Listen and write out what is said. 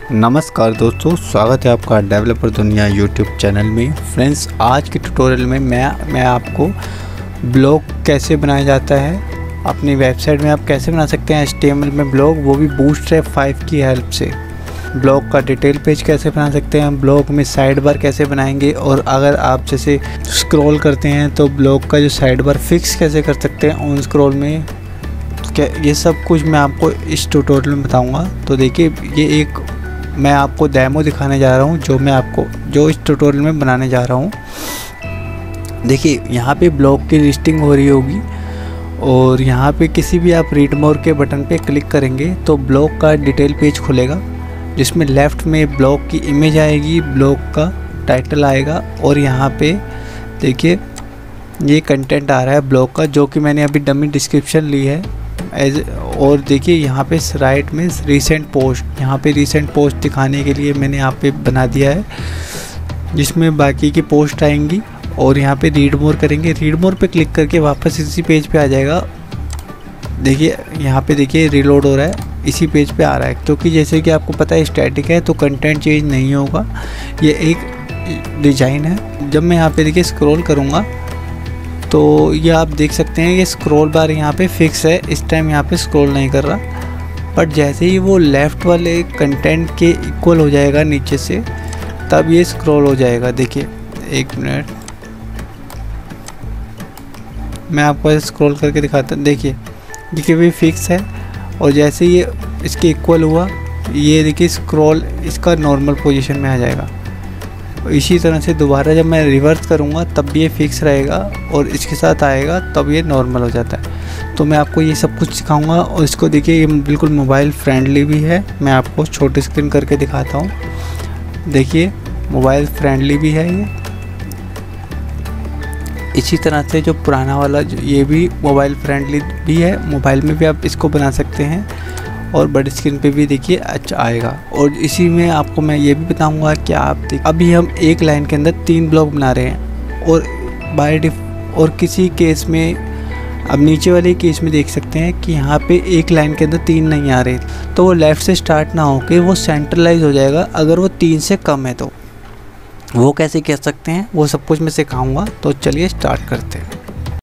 नमस्कार दोस्तों, स्वागत है आपका डेवलपर दुनिया यूट्यूब चैनल में। फ्रेंड्स, आज के ट्यूटोरियल में मैं आपको ब्लॉग कैसे बनाया जाता है, अपनी वेबसाइट में आप कैसे बना सकते हैं HTML में ब्लॉग, वो भी बूटस्ट्रैप 5 की हेल्प से। ब्लॉग का डिटेल पेज कैसे बना सकते हैं, ब्लॉग में साइड बार कैसे बनाएंगे, और अगर आप जैसे स्क्रॉल करते हैं तो ब्लॉग का जो साइड बार फिक्स कैसे कर सकते हैं ऑन स्क्रॉल में, क्या ये सब कुछ मैं आपको इस ट्यूटोरियल में बताऊँगा। तो देखिए, ये एक मैं आपको डेमो दिखाने जा रहा हूँ जो इस ट्यूटोरियल में बनाने जा रहा हूँ। देखिए, यहाँ पे ब्लॉग की लिस्टिंग हो रही होगी और यहाँ पे किसी भी आप रीड मोर के बटन पे क्लिक करेंगे तो ब्लॉग का डिटेल पेज खुलेगा, जिसमें लेफ़्ट में ब्लॉग की इमेज आएगी, ब्लॉग का टाइटल आएगा और यहाँ पे देखिए ये कंटेंट आ रहा है ब्लॉग का, जो कि मैंने अभी डमी डिस्क्रिप्शन ली है और देखिए यहाँ पे राइट में रीसेंट पोस्ट, यहाँ पे रीसेंट पोस्ट दिखाने के लिए मैंने यहाँ पे बना दिया है, जिसमें बाकी की पोस्ट आएंगी। और यहाँ पे रीड मोर करेंगे, रीड मोर पे क्लिक करके वापस इसी पेज पे आ जाएगा। देखिए यहाँ पे देखिए रिलोड हो रहा है, इसी पेज पे आ रहा है, क्योंकि जैसे कि आपको पता है स्टैटिक है तो कंटेंट चेंज नहीं होगा, ये एक डिज़ाइन है। जब मैं यहाँ पे देखिए स्क्रॉल करूँगा तो ये आप देख सकते हैं, ये स्क्रॉल बार यहाँ पे फिक्स है, इस टाइम यहाँ पे स्क्रॉल नहीं कर रहा, बट जैसे ही वो लेफ़्ट वाले कंटेंट के इक्वल हो जाएगा नीचे से, तब ये स्क्रॉल हो जाएगा। देखिए एक मिनट, मैं आपको स्क्रॉल करके दिखाता हूँ। देखिए भी फिक्स है, और जैसे ये इसके इक्वल हुआ, ये देखिए स्क्रॉल इसका नॉर्मल पोजीशन में आ जाएगा। इसी तरह से दोबारा जब मैं रिवर्स करूँगा तब भी ये फिक्स रहेगा, और इसके साथ आएगा तब ये नॉर्मल हो जाता है। तो मैं आपको ये सब कुछ सिखाऊंगा, और इसको देखिए ये बिल्कुल मोबाइल फ्रेंडली भी है। मैं आपको छोटी स्क्रीन करके दिखाता हूँ। देखिए मोबाइल फ्रेंडली भी है ये। इसी तरह से जो पुराना वाला ये भी मोबाइल फ्रेंडली भी है, मोबाइल में भी आप इसको बना सकते हैं, और बड़ी स्क्रीन पे भी देखिए अच्छा आएगा। और इसी में आपको मैं ये भी बताऊंगा कि आप अभी हम एक लाइन के अंदर 3 ब्लॉक बना रहे हैं, और किसी केस में अब नीचे वाले केस में देख सकते हैं कि यहाँ पे एक लाइन के अंदर 3 नहीं आ रहे, तो वो लेफ़्ट से स्टार्ट ना होके वो सेंट्रलाइज हो जाएगा अगर वो 3 से कम है। तो वो कैसे कह सकते हैं, वो सब कुछ मैं सिखाऊंगा। तो चलिए स्टार्ट करते हैं।